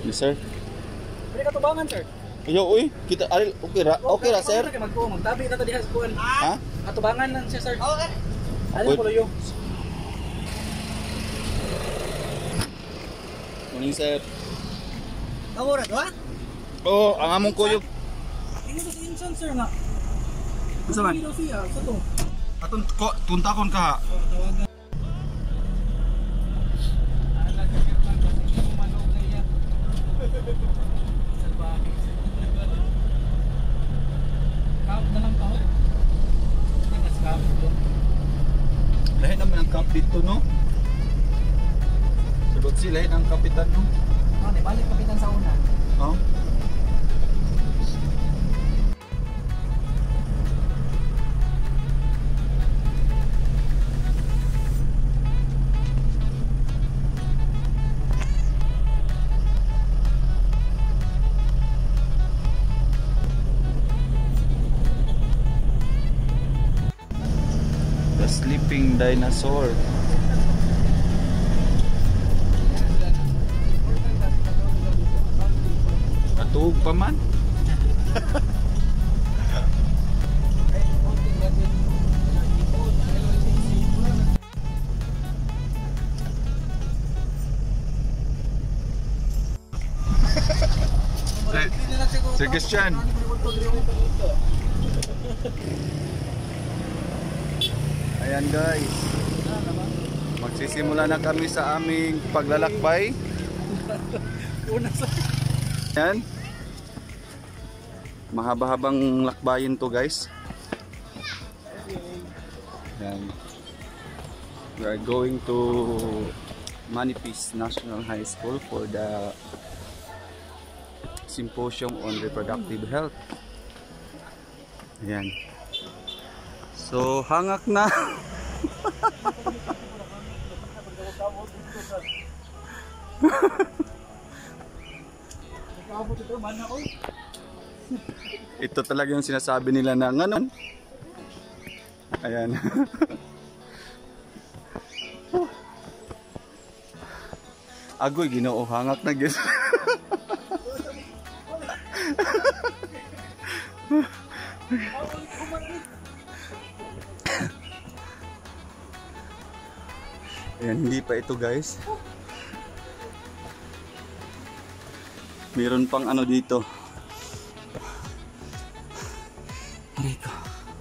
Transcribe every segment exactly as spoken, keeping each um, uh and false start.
Yes, sir. Pwede ka tubangan, sir. Yo, uy, kita ari okay ra. Okay ra, sir. Magko, magtabi na to diha sa kuan. Ha? Atubangan lang siya, sir. Okay. Ano Uy. po yo? Morning, sir. Awora to, ha? Oh, ang among kuyog. Ini to si Insan, sir nga. Sa man? Dito siya, sa to. Atun ko tuntakon ka. Lahat naman ang cup dito, no? Sagot si lahat ang kapitan, no? Oh, di balik kapitan sa una. Oh. The sleeping dinosaur. Natug pa man. Sir Christian. Ayan guys, magsisimula na kami sa aming paglalakbay. Ayan, mahaba-habang lakbayin to guys. Ayan. We are going to Manipis National High School for the Symposium on Reproductive Health. Ayan. So, hangak na. Ito talaga yung sinasabi nila na nganon. Ayan. Agoy, Ginoo, hangak na guys. Ayan, hindi pa ito guys. Meron pang ano dito. Dito.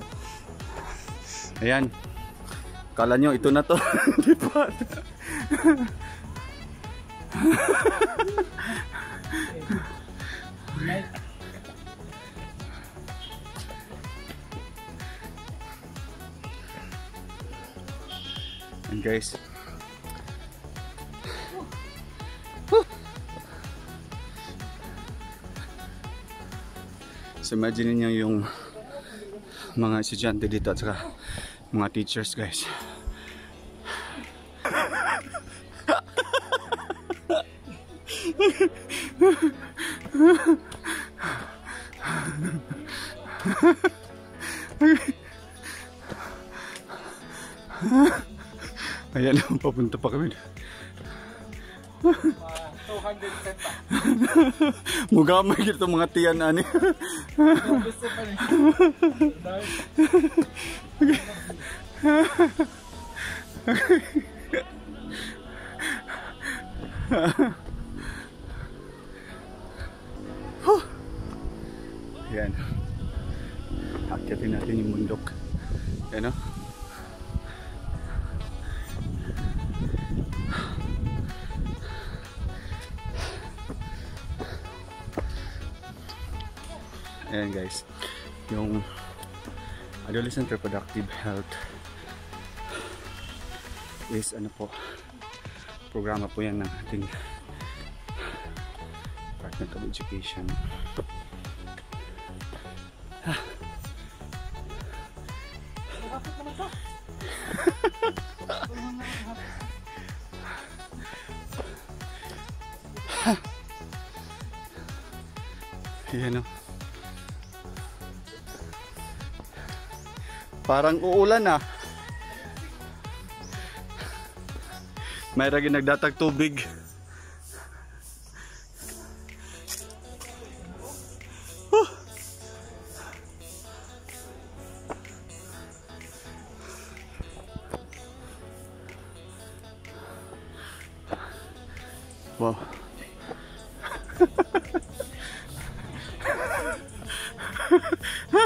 Ayan. Kala nyo ito na to. Hindi pa. And guys, so imagine niyo yung mga estudyante dito at saka mga teachers guys. Ayan, papunta pa kami. two hundred percent pa. Mugamay gito mga tiyan ani. Gusto pa rin. Ayan. Akyatin natin yung bundok. Ayan o. Ayan guys, yung adolescent reproductive health is ano po, programa po yan ng ating Department of Education. Ah. Ayan o. Parang uulan ah. May ragi nagdatag tubig.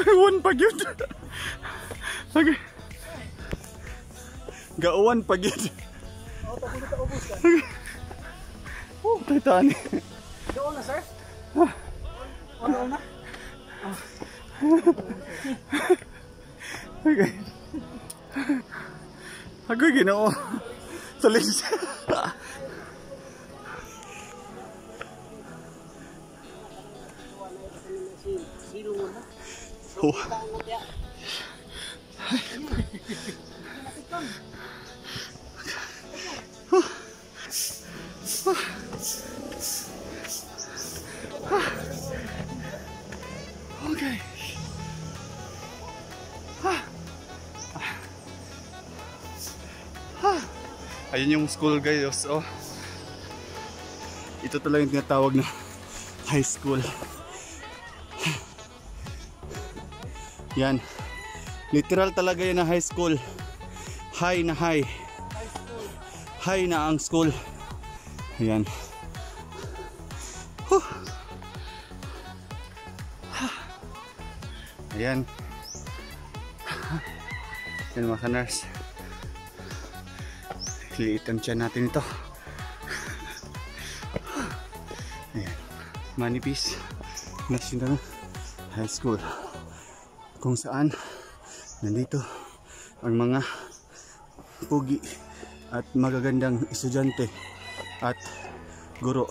Gauwan pag yun. Okay. Gauwan pag yun. Okay. Oh, taytani. Doon na, sir? O, doon na? Okay. Ako ginoo. Salis. Oh. Okay. Ayun yung school guys, oh. Ito talaga yung tinatawag na high school. Yan. Literal talaga yan na high school. High na high. High na ang school. Ayan. Huh. Ayan. Yan mga ka-nurse. Liitan siya natin ito. Ayan. Manipis National High School, kung saan nandito ang mga pugi at magagandang estudyante at guro.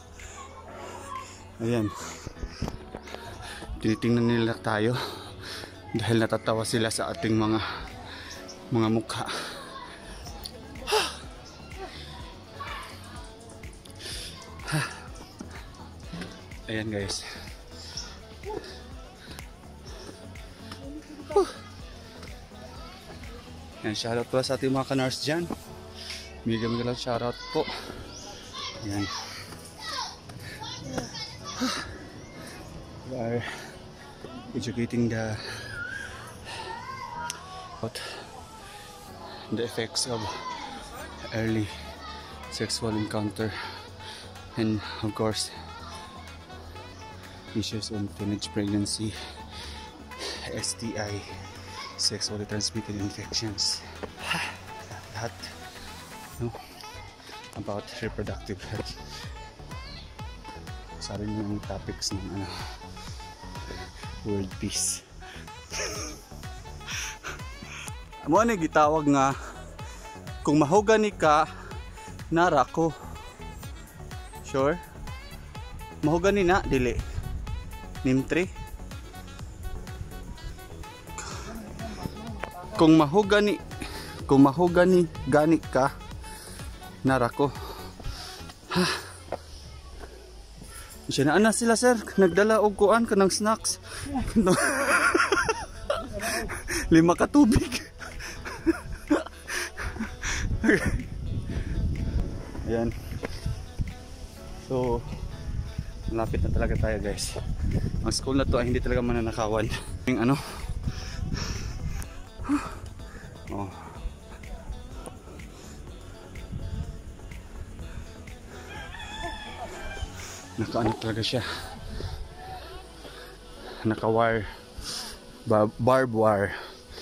Ayan. Tinitingnan nila tayo dahil natatawa sila sa ating mga mga mukha. Ayan guys. Ayan, shoutout po sa ating mga ka-nurse dyan. Mega mega lang shoutout po. Ayan. We are educating the about the effects of early sexual encounter and of course issues on teenage pregnancy, S T I, sexually transmitted infections, lahat, no, about reproductive health. Sa rin yung topics ng ano, world peace. Amo ni gitawag nga kung mahugani ka nara ko. Sure? Mahugani na dili. Nimtre. Kung mahugani, kung mahugani gani ka nara ko. Ha. Siya na ana sila sir, nagdala og kuan kanang snacks. Lima ka tubig. Ayan. So malapit na talaga tayo guys. Ang school na to ay hindi talaga mananakawan. Yung ano? Oh. Naka-ano talaga siya. Naka-wire. Bar barb wire.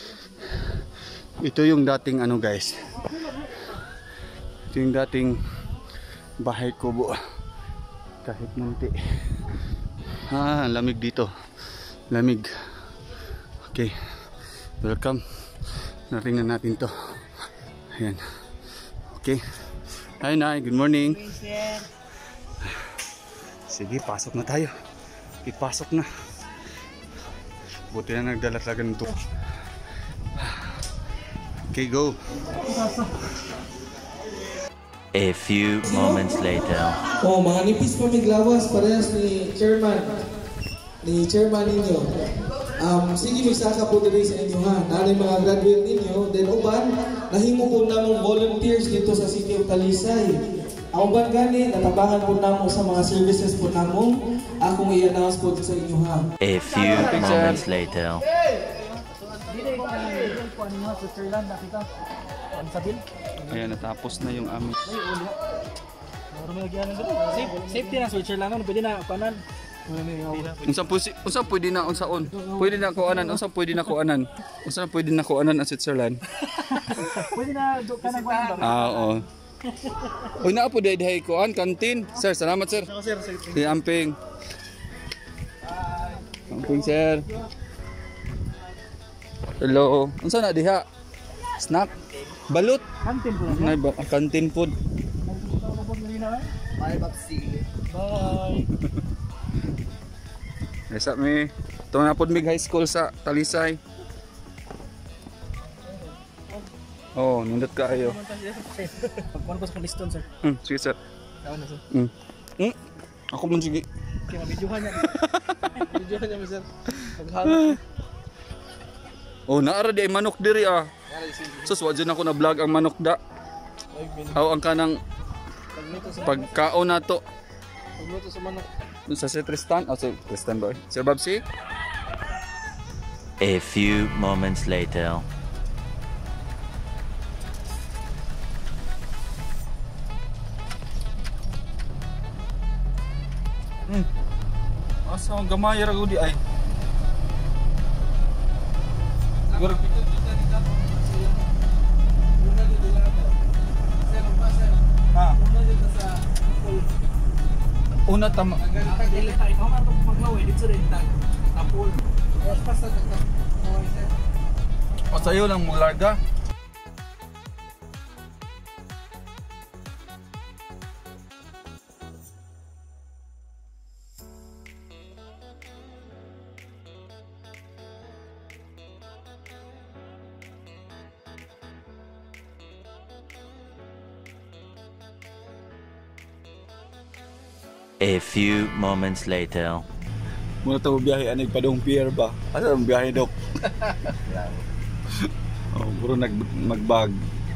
Ito yung dating ano guys. Ito yung dating bahay kubo. Kahit munti. Ah, lamig dito. Lamig. Okay. Welcome. Natingnan natin to. Ayan. Okay. Hi, Nay. Good morning. Sige, pasok na tayo. Ipasok na. Buti na nagdala talaga ng to. Okay, go. A few moments later. Oh, mga nipis pa may glawas parehas ni chairman. Ni chairman ninyo. Um, sige magsaka po diri sa inyo ha. Nanay mga graduate ninyo, then uban nahimo po namong volunteers dito sa City of Talisay. Ang uban gani natabangan po namo sa mga services po namo. Akong i-announce po sa inyo ha. A few moments later. Ayan, natapos na yung aming Safety na Switzerland, pwede na panan. Unsa pwede unsa pwede na unsaon? Pwede na kuanan, unsa pwede na kuanan? Unsa na pwede na kuanan ang Switzerland? Pwede na do ka nagwan. Ah, oo. Uy, naa po dahil kuan kantin. Sir, salamat sir. Sir, sir. Si Amping. Amping sir. Hello. Unsa na diha? Snack? Balut? Kantin po na. Nay ba kantin food. Bye, Babsi. Bye. Nasa mi. Ito na po mig high school sa Talisay. Oh, nindot kaayo. Pagkuhan ko sa liston, sir. Hmm, sige sir. Kawan na, sir. Hmm. Hmm. Ako man sige. Kaya mabidyohan niya. Mabidyohan niya, sir. Paghalap. Oh, naara di ay manok diri ah. Sus, wa dyan ako na vlog ang manok da. Aw ang kanang pagkaon nato. Pagluto sa manok. Sa si Tristan, oh si Tristan boy. Sir Babsi? A few moments later. Hmm. Asa ang gamay ra gudi ay. Siguro ha. Una tama. O sa'yo lang maglarga. A few moments later. Muna ito biyahe anig padong pier ba? Ano ang biyahe dok? Oh, puro nag magbag.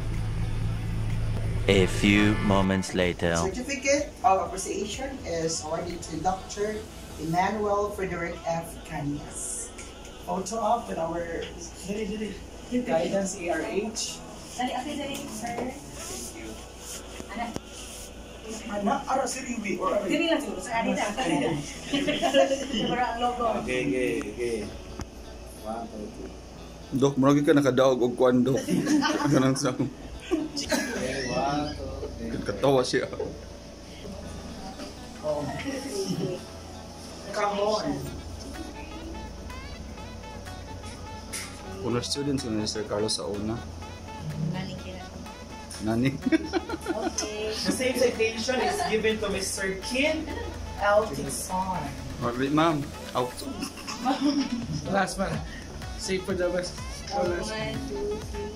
A few moments later. Certificate of Appreciation is awarded to Doctor Emmanuel Frederick F. Cañas. Photo op with our guidance A R H. Dali, okay, dali, sir. Anak. Anak, ara siriwi or ara? Dili lang siguro, sir. Anita. Para ang logo. Okay, okay, okay. One, two, three. Dok, maragi ka nakadaog og kuan dok. Ganang sa Okay, one, two, three. katawa siya. Oh. Come on. Honor students ni Sir Carlos sa una. Nani kira. Nani? Okay. The same citation is given to Mister Kin L. Tixon. Wait, ma'am. Out. Last man. Save for the best. Oh, one, two, three.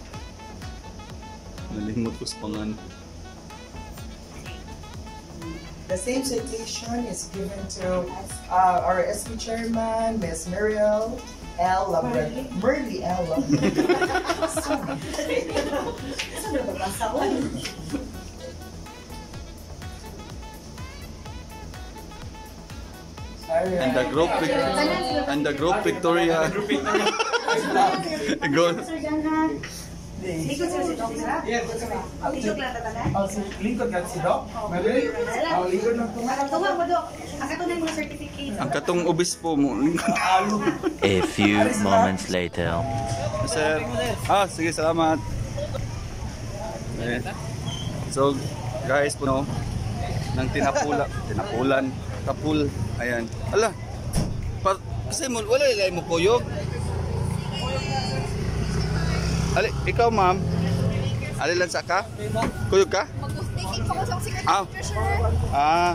Nalimot ko sa pangan. The same citation is given to uh, our S P chairman, Miss Muriel L. Labrador. Murley L. Labrador. Saan na babasa ko? And the group pic and the group Victoria. Go. Sir Ganhan. Likod sir si Doc, sir? Yes. Likod lang tatanan? Oh, si lingkod ka si Doc? Madali? Oh, lingkod lang po. Tuwa mo, Doc. Ang katunay mga certificate. Ang katong obispo mo. A few moments later. Sir. Ah, sige, salamat. Eh. So, guys, puno nang tinapula, tinapulan, tapul. Ayan. Ala. Pa, kasi mo wala ilay mo kuyog. Ali, ikaw ma'am. Ali lang sa ka? Kuyog ka? Mag-taking pa ko sa secret Ah. treasurer. Ah.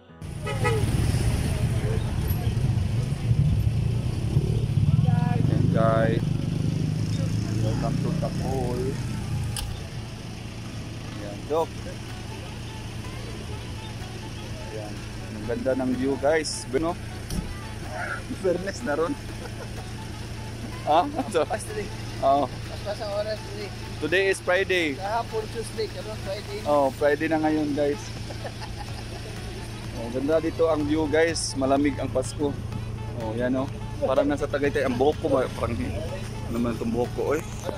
Ayan guys. Welcome to Tapol. Ayan, Dok. Ayan. Ang ganda ng view guys. Bueno. Fairness na ron. Ah? So, oh. Sa oras today. Today is Friday. Kahapon Tuesday, karon Friday. Oh, Friday na ngayon guys. Oh, ganda dito ang view guys. Malamig ang Pasko. Oh, yan oh. Parang nasa Tagaytay ang buhok ko. Parang ano naman itong buhok ko, oy.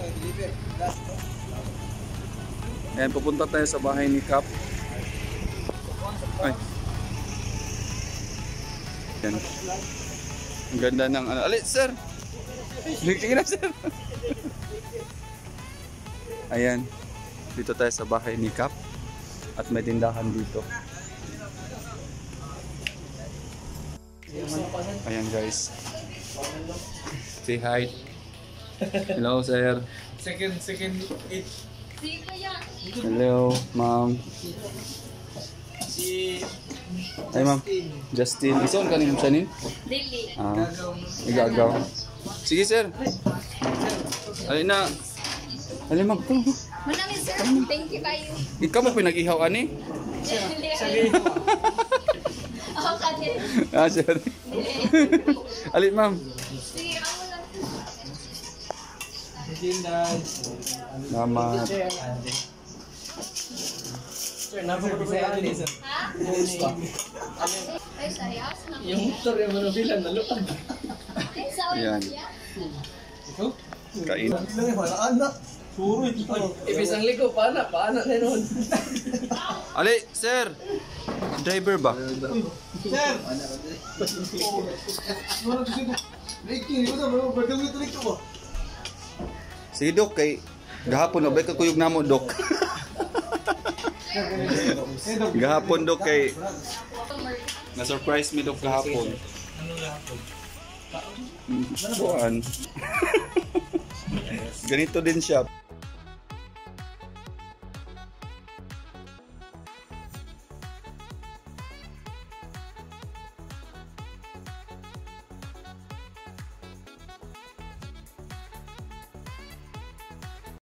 Ayan, pupunta tayo sa bahay ni Cap. Ay. Yan. Ang ganda ng ano. Alit, sir! Tingnan na, sir! Ayan. Dito tayo sa bahay ni Cap. At may tindahan dito. Ayan guys. Say hi. Hello, sir. Second, second, it. Hello, ma'am. Si Hi, ma'am. Justin. Ison ka niyo sanin? Dili. Ah, igagaw. Sige, sir. Alin na. Alin, ma'am. Manami sir, thank you kayo. Ikaw mo pinag-ihaw, ani? Sige. Ako kanin. Ah, sir. Alin, ma'am. Sige, ako lang. Jindan. Mama. Sir, napapagpapayaan ni sir. Ha? Ay, sorry. Ako sa Yung motor yung manubilan, nalutang. Ay, sorry. Ayan. Ito? Kain. Puro ito. Ibis ang liko, paana, paana na nun. Ali, sir. Driver ba? Sir! Si Dok kay gahapon na ba ka kuyog namo, Dok? Gahapon, Dok, kay na-surprise mi, Dok, gahapon. Ano gahapon? Buwan. Ganito din siya.